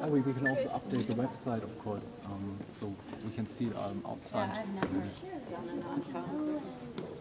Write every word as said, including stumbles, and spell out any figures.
Oh, we, we can also update the website, of course, um, so we can see um, outside. Yeah, I've never done a non-conference.